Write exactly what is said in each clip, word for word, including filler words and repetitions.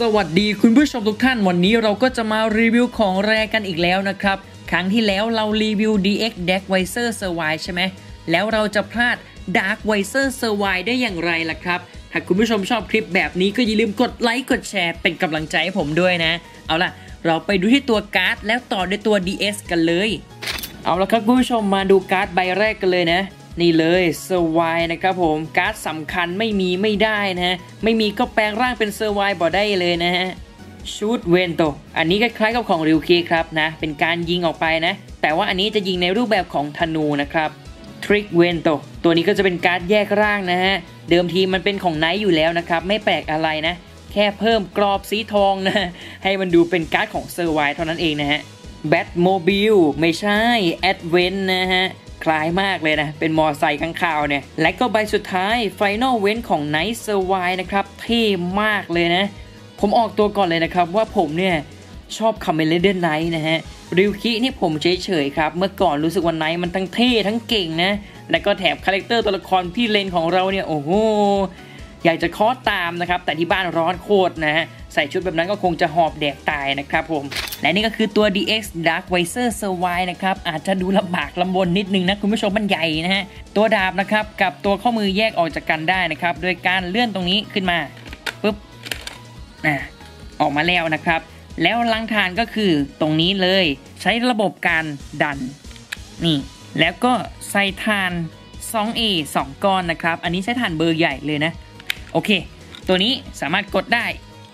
สวัสดีคุณผู้ชมทุกท่านวันนี้เราก็จะมารีวิวของแรกันอีกแล้วนะครับครั้งที่แล้วเรารีวิว ดี เอ็กซ์ Dark Visor Service ใช่ไหมแล้วเราจะพลาด Dark Visor Service ได้อย่างไรล่ะครับหากคุณผู้ชมชอบคลิปแบบนี้ก็อย่าลืมกดไลค์กดแชร์เป็นกำลังใจให้ผมด้วยนะเอาล่ะเราไปดูที่ตัวการ์ดแล้วต่อด้วยตัว ดี เอส กันเลยเอาละครับคุณผู้ชมมาดูการ์ดใบแรกกันเลยนะนี่เลยเซอร์ไวนะครับผมการ์ดสำคัญไม่มีไม่ได้นะฮะไม่มีก็แปลงร่างเป็นเซอร์ไวบ่ได้เลยนะฮะชูดเวนโตอันนี้คล้ายๆกับของริวคีครับนะเป็นการยิงออกไปนะแต่ว่าอันนี้จะยิงในรูปแบบของธนูนะครับทริกเวนโตตัวนี้ก็จะเป็นการ์ดแยกร่างนะฮะเดิมทีมันเป็นของไนท์อยู่แล้วนะครับไม่แปลกอะไรนะแค่เพิ่มกรอบสีทองนะให้มันดูเป็นการ์ดของเซอร์ไวเท่านั้นเองนะฮะแบทโมบิลไม่ใช่แอดเวนนะฮะคล้ายมากเลยนะเป็นมอไซค์ข้างข่าวเนี่ยและก็ใบสุดท้าย Final w e n ของ Night Survive นะครับเท่มากเลยนะผมออกตัวก่อนเลยนะครับว่าผมเนี่ยชอบ Kamen Rider Night นะฮะริวคินี่ผมเฉยๆครับเมื่อก่อนรู้สึกว่า Night มันทั้งเท่ทั้งเก่งนะและก็แถบคาแรคเตอร์ตัวละครพี่เลนของเราเนี่ยโอ้โหอยากจะคอสตามนะครับแต่ที่บ้านร้อนโคตรนะฮะใส่ชุดแบบนั้นก็คงจะหอบแดกตายนะครับผมและนี่ก็คือตัว ดี เอ็กซ์ Dark Visor Service นะครับอาจจะดูลำบากลำบนนิดนึงนะคุณผู้ชมมันใหญ่นะฮะตัวดาบนะครับกับตัวข้อมือแยกออกจากกันได้นะครับโดยการเลื่อนตรงนี้ขึ้นมาปุ๊บอ่ะออกมาแล้วนะครับแล้วลังฐานก็คือตรงนี้เลยใช้ระบบการดันนี่แล้วก็ใส่ฐาน สอง เอ สอง ก้อนนะครับอันนี้ใช้ฐานเบอร์ใหญ่เลยนะโอเคตัวนี้สามารถกดได้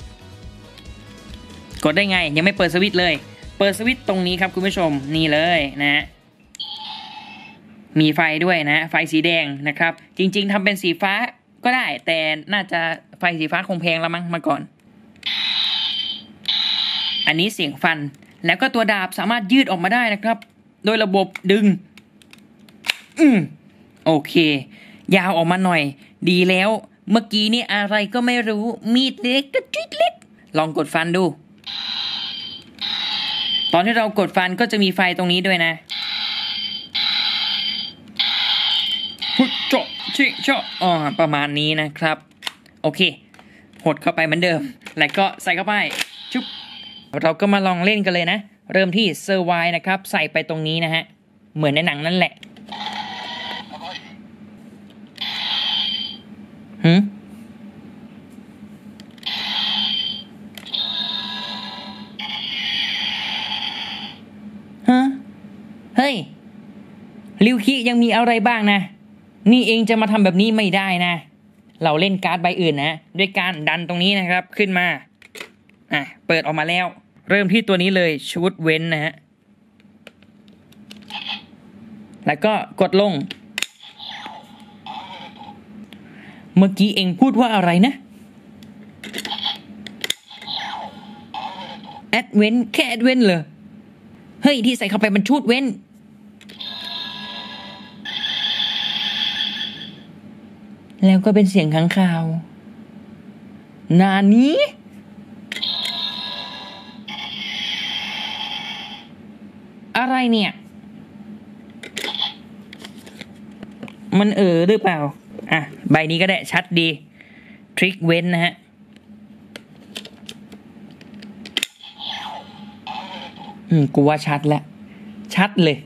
กดได้ไงยังไม่เปิดสวิตช์เลยเปิดสวิตช์ตรงนี้ครับคุณผู้ชมนี่เลยนะมีไฟด้วยนะไฟสีแดงนะครับจริงๆทำเป็นสีฟ้าก็ได้แต่น่าจะไฟสีฟ้าคงแพงแล้วมั้งมาก่อนอันนี้เสียงฟันแล้วก็ตัวดาบสามารถยืดออกมาได้นะครับโดยระบบดึงอืมโอเคยาวออกมาหน่อยดีแล้วเมื่อกี้นี่อะไรก็ไม่รู้มีดเล็กกระจุดเล็กลองกดฟันดูตอนที่เรากดฟันก็จะมีไฟตรงนี้ด้วยนะพุทโจชิโชอ๋อประมาณนี้นะครับโอเคหดเข้าไปเหมือนเดิมแล้วก็ใส่เข้าไปชุบเราก็มาลองเล่นกันเลยนะเริ่มที่เซอร์ไวนะครับใส่ไปตรงนี้นะฮะเหมือนในหนังนั่นแหละหืมฮะเฮ้ยริวคิยังมีอะไรบ้างนะนี่เองจะมาทำแบบนี้ไม่ได้นะเราเล่นการ์ดใบอื่นนะด้วยการดันตรงนี้นะครับขึ้นมาอ่ะเปิดออกมาแล้วเริ่มที่ตัวนี้เลยชุดเว้นนะฮะแล้วก็กดลงเมื่อกี้เองพูดว่าอะไรนะแอดเวนแค่แอดเวนเหรอเฮ้ยที่ใส่เข้าไปมันชุดเว้นแล้วก็เป็นเสียงค้างคาวนานี้อะไรเนี่ยมันเออหรือเปล่าอ่ะใบนี้ก็ได้ชัดดีทริกเว้นนะฮะอืมกูว่าชัดแล้วชัดเลย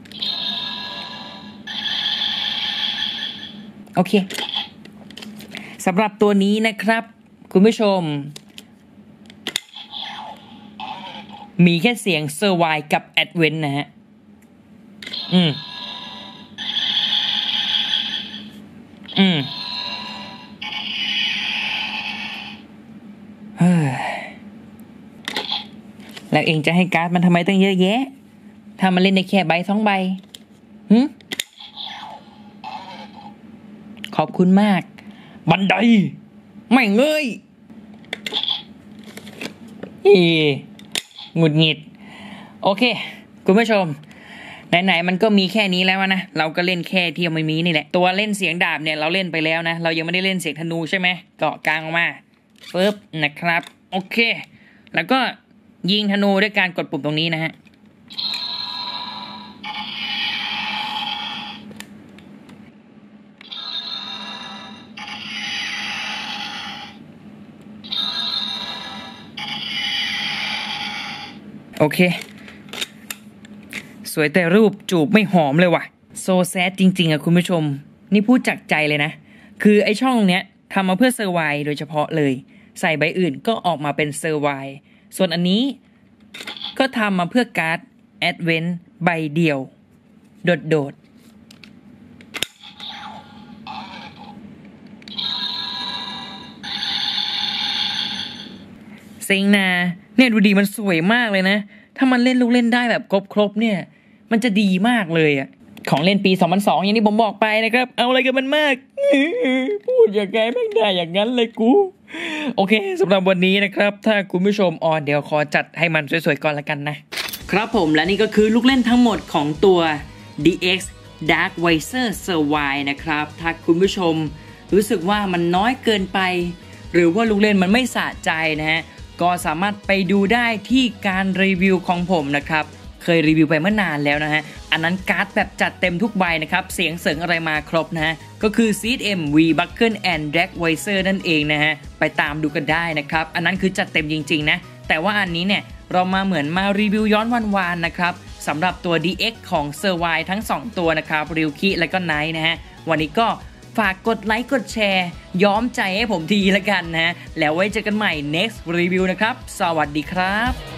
โอเคสำหรับตัวนี้นะครับคุณผู้ชมมีแค่เสียงเซอร์ไวกับแอดเวนนะฮะอืมอืมเฮ้ยแล้วเองจะให้การ์ดมันทำไมตั้งเยอะแยะถ้ามันเล่นในแค่ใบสองใบหืมขอบคุณมากบันไดไม่เงยอีหงุดหงิดโอเคคุณผู้ชมไหนๆมันก็มีแค่นี้แล้วนะเราก็เล่นแค่ที่ไม่มีนี่แหละตัวเล่นเสียงดาบเนี่ยเราเล่นไปแล้วนะเรายังไม่ได้เล่นเสียงธนูใช่ไหมเกาะกลางออกมาปึ๊บนะครับโอเคแล้วก็ยิงธนูด้วยการกดปุ่มตรงนี้นะฮะโอเคสวยแต่รูปจูบไม่หอมเลยว่ะโซแซดจริงๆอะคุณผู้ชมนี่พูดจากใจเลยนะคือไอช่องเนี้ยทำมาเพื่อเซอร์ไวโดยเฉพาะเลยใส่ใบอื่นก็ออกมาเป็นเซอร์ไวส่วนอันนี้ก็ทำมาเพื่อการ์ดแอดเวนต์ใบเดียวโดดๆเซ็งนาเนี่ยดูดีมันสวยมากเลยนะถ้ามันเล่นลูกเล่นได้แบบครบๆเนี่ยมันจะดีมากเลยอะของเล่นปีสองพันสองอย่างที่ผมบอกไปนะครับเอาอะไรกันมันมากพูดอย่างไงไม่ได้อย่างนั้นเลยกูโอเคสำหรับวันนี้นะครับถ้าคุณผู้ชมออนเดี๋ยวขอจัดให้มันสวยๆก่อนละกันนะครับผมและนี่ก็คือลูกเล่นทั้งหมดของตัว ดี เอ็กซ์ Dark Visor Servile นะครับถ้าคุณผู้ชมรู้สึกว่ามันน้อยเกินไปหรือว่าลูกเล่นมันไม่สะใจนะฮะก็สามารถไปดูได้ที่การรีวิวของผมนะครับเคยรีวิวไปเมื่อนานแล้วนะฮะอันนั้นการ์ดแบบจัดเต็มทุกใบนะครับเสียงเสริงอะไรมาครบนะฮะก็คือ ซี เอ็ม V Buckle and Dark Visor นั่นเองนะฮะไปตามดูกันได้นะครับอันนั้นคือจัดเต็มจริงๆนะแต่ว่าอันนี้เนี่ยเรามาเหมือนมารีวิวย้อนวันวานนะครับสำหรับตัว ดี เอ็กซ์ ของ Servile ทั้งสองตัวนะครับริวคิและก็ไนท์นะฮะวันนี้ก็ฝากกดไลค์กดแชร์ย้อมใจให้ผมทีละกันนะฮะแล้วไว้เจอกันใหม่ next review นะครับสวัสดีครับ